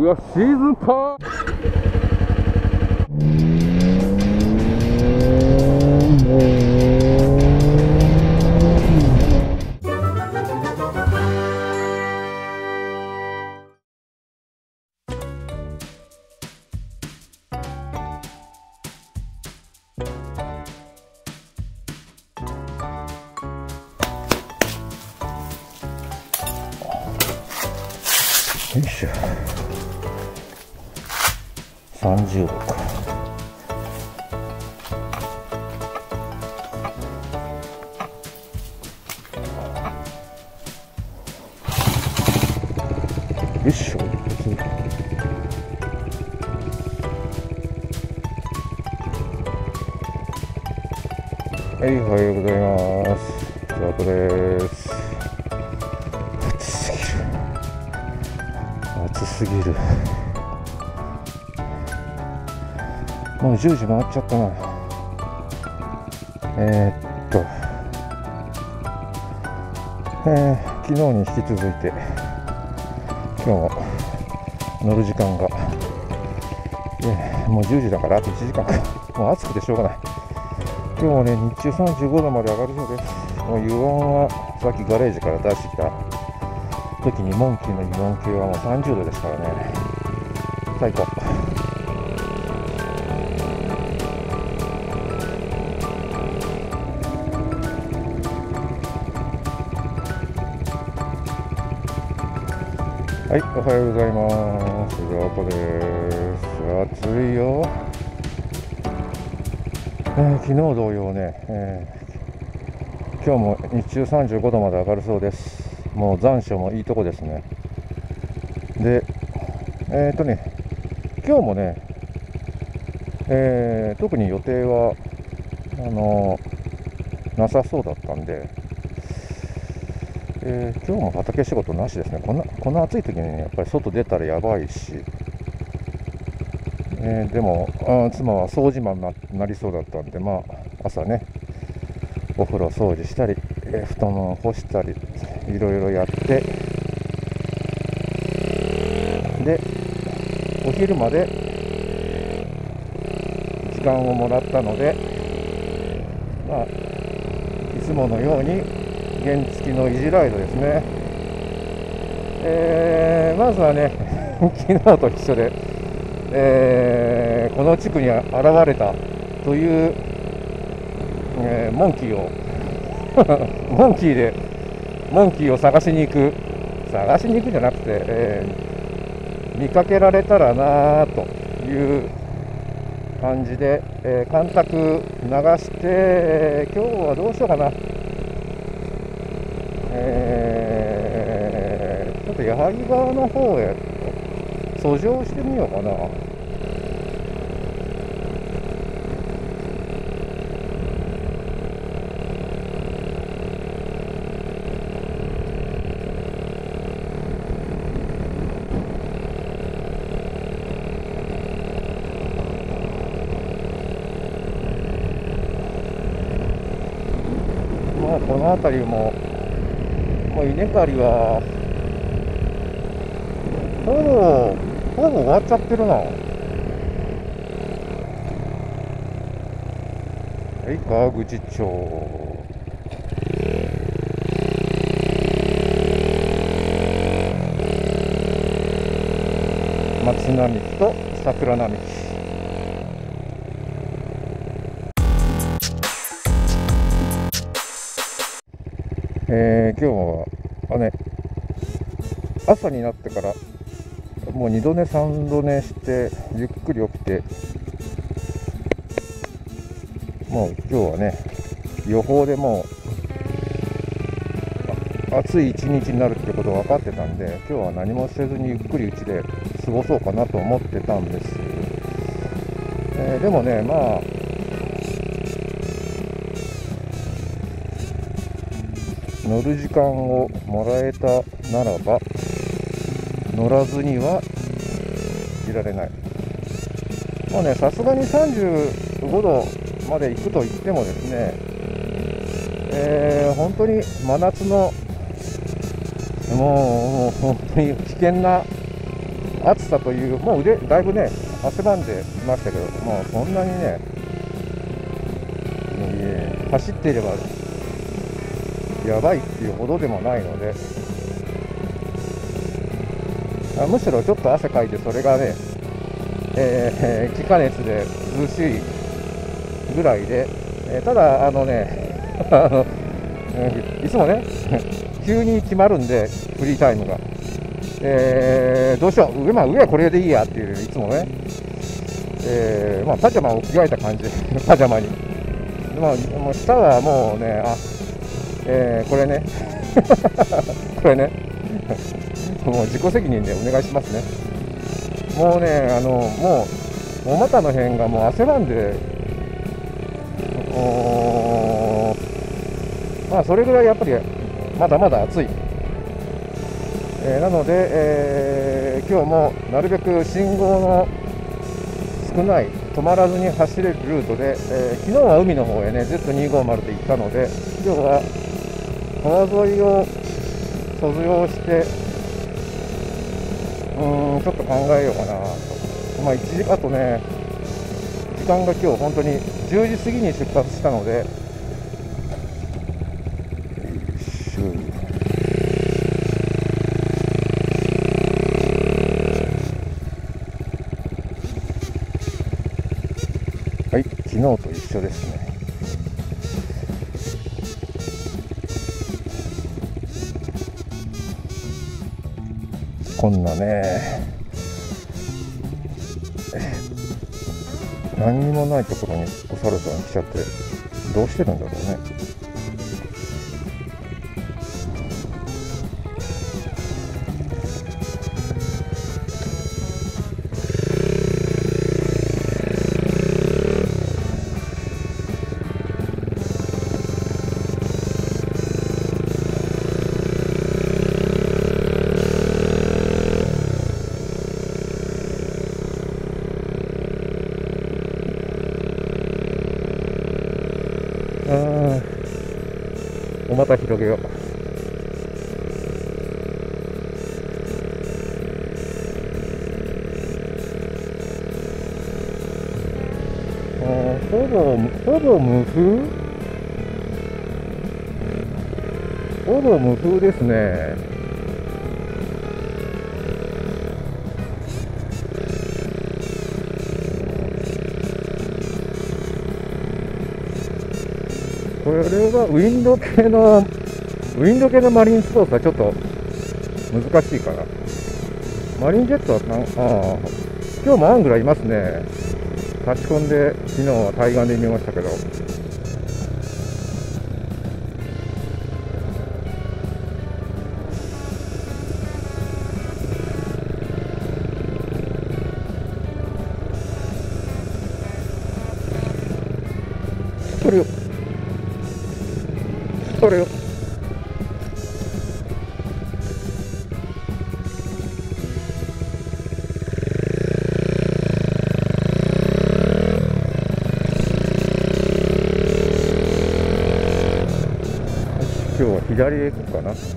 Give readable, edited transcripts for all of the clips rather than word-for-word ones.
うわ、シーズンパー。よいしょ、30度か。よいしょ。はい、おはようございます。ザコです。暑すぎる。もう10時回っちゃったな。昨日に引き続いて今日も乗る時間が、もう10時だからあと1時間か。もう暑くてしょうがない。今日もね、日中35度まで上がるそうです。もう油温はさっきガレージから出してきた時にモンキーの油温計はもう30度ですからね。最高。はい、おはようございます。ザコです。暑いよ。昨日同様ね、今日も日中35度まで上がるそうです。もう残暑もいいとこですね。で、今日もね、特に予定はなさそうだったんで、今日も畑仕事なしですね。こんな暑い時にね、やっぱり外出たらやばいし、でも妻は掃除マンになりそうだったんで、まあ朝ね、お風呂掃除したり、布団を干したりいろいろやって、でお昼まで時間をもらったので、まあいつものように原付の維持ライドですね。まずはね昨日と一緒で、この地区に現れたという、モンキーをモンキーを探しに行くじゃなくて、見かけられたらなという感じで、干拓流して、今日はどうしようかな。ちょっと矢作川の方へ遡上してみようかな。この辺りも稲刈りはほぼ終わっちゃってるな。はい、川口町。松並木と桜並木。今日はね、朝になってからもう2度寝3度寝してゆっくり起きて、もう今日はね、予報でもう暑い一日になるってことが分かってたんで、今日は何もせずにゆっくりうちで過ごそうかなと思ってたんです。でもね、まあ乗る時間をもらえたならば乗らずにはいられない。もうね、さすがに35度まで行くと言ってもですね、本当に真夏のもう本当に危険な暑さという、もうだいぶね、汗ばんできましたけど、もうそんなにね、走っていればやばいっていうほどでもないので、むしろちょっと汗かいて、それがね、気化熱で涼しいぐらいで、ただ、いつもね、急に決まるんで、フリータイムが。どうしよう、上はこれでいいやっていう、いつもね、パジャマを着替えた感じで、パジャマに。もう下はもうね、これね、これね、もう自己責任でお願いしますね。もうね、もう、お股の辺がもう汗ばんで、それぐらいやっぱり、まだまだ暑い。なので、今日もなるべく信号の少ない、止まらずに走れるルートで、昨日は海の方へね、Z250 で行ったので、今日は川沿いを卒業して、ちょっと考えようかなと。1時間とね、時間が今日本当に10時過ぎに出発したので、はい、昨日と一緒ですね。こんなね、何にもないところにお猿さん来ちゃって、どうしてるんだろうね。お股広げよう。ほぼ無風？ほぼ無風ですね。これはウィンド系のマリンスポーツはちょっと難しいかな。マリンジェットは今日もアングラいますね。立ち込んで昨日は対岸で見ましたけど、これよ今日は左へ行こうかな。よいし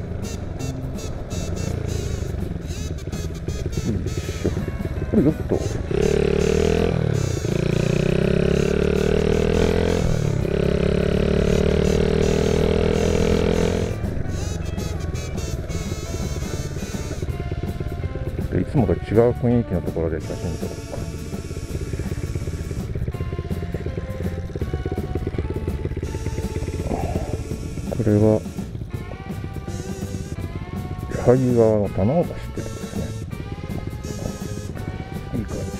ょ。これよっと。いつもと違う雰囲気のところで写真撮ろうか。これは矢作川の棚橋ってやつですね。いい感じ。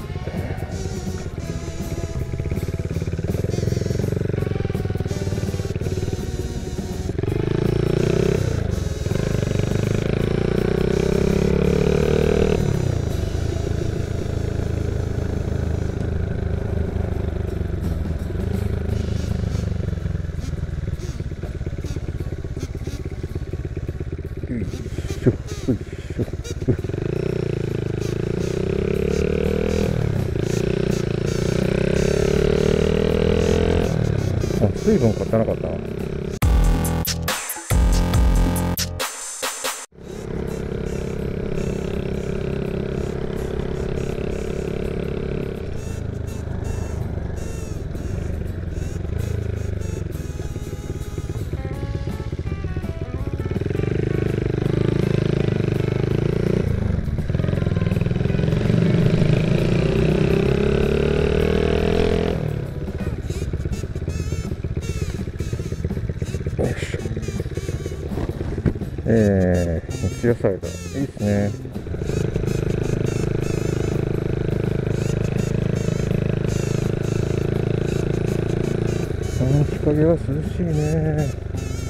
水分買ってなかったな。 シ野菜だ。いいっすね。日陰は涼しいね。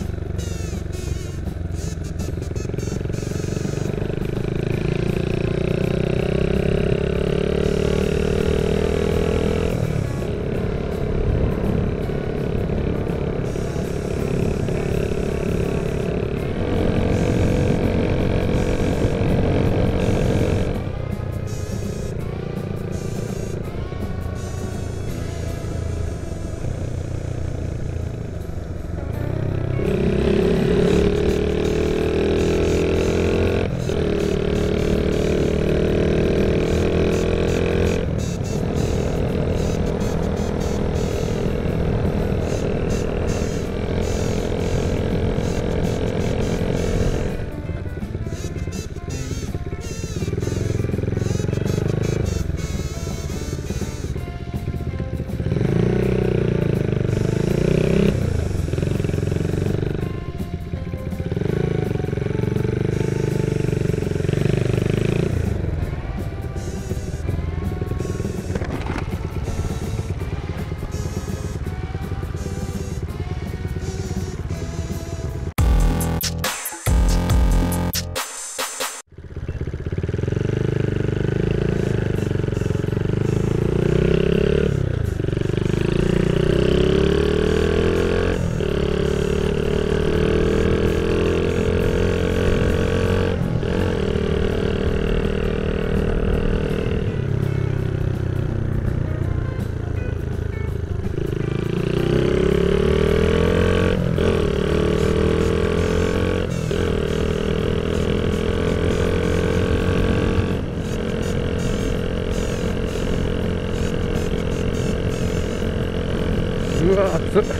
うわ暑っ、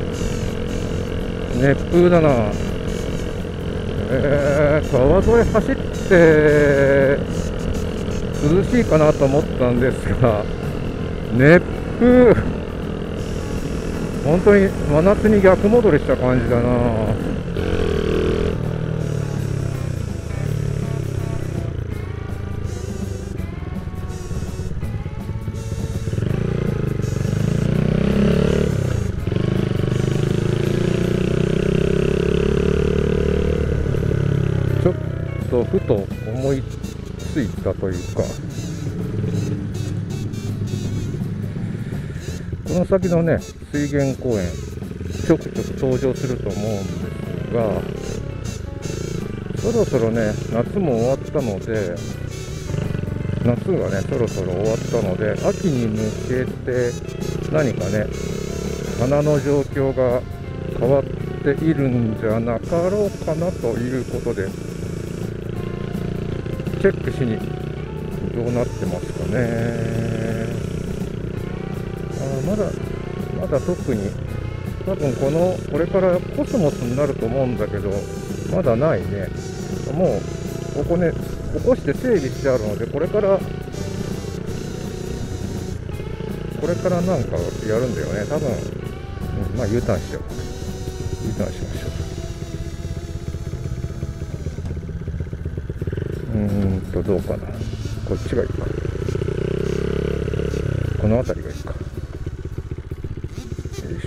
熱風だな。川沿い走って涼しいかなと思ったんですが、熱風、本当に真夏に逆戻りした感じだな。ちょっとふと思いついたというか、この先のね、水源公園、ちょくちょく登場すると思うんですが、そろそろね、夏も終わったので、夏がね、そろそろ終わったので、秋に向けて何かね、花の状況が変わっているんじゃなかろうかなということで、チェックしにどうなってますかね。まだ特に、多分これからコスモスになると思うんだけど、まだないね。もうここね、起こして整備してあるので、これからなんかやるんだよね、多分。まあ U ターンしよう。U ターンしましょう。どうかな。こっちがいいか。この辺りがいいか。よいし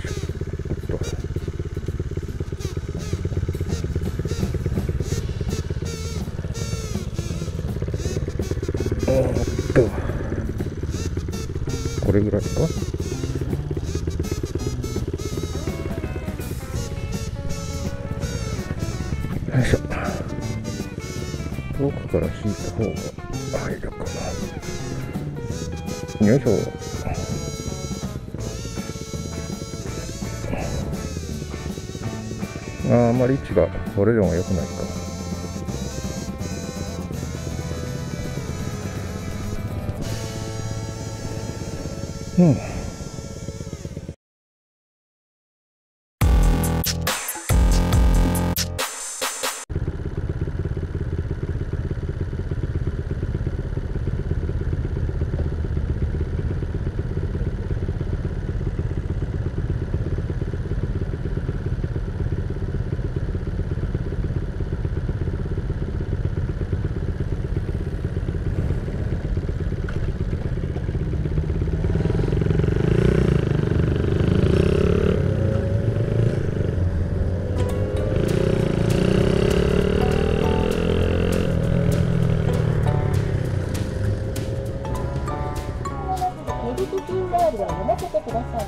ょ。これぐらいか。よいしょ。遠くから引いた方が入るかな。よいしょ。あんまり位置がそれでも良くないか。 値引き金回りを読ませてください。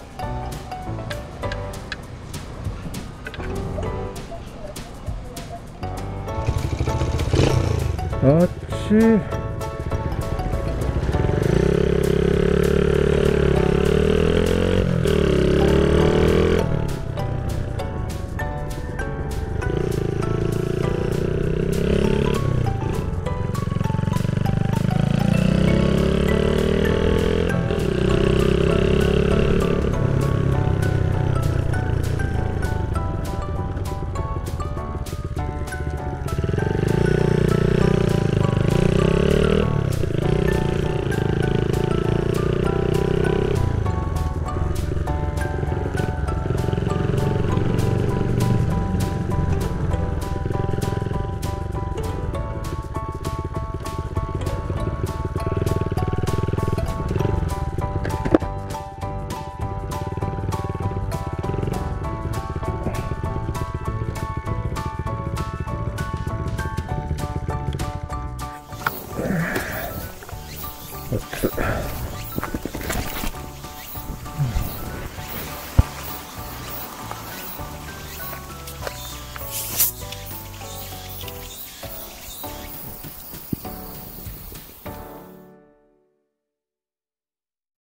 あっち